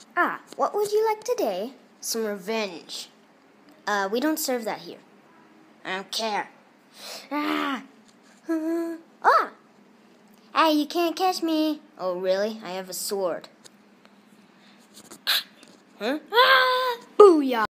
Ah, what would you like today? Some revenge. We don't serve that here. I don't care. Ah! Ah! Hey, you can't catch me. Oh, really? I have a sword. Huh? Ah! Booyah!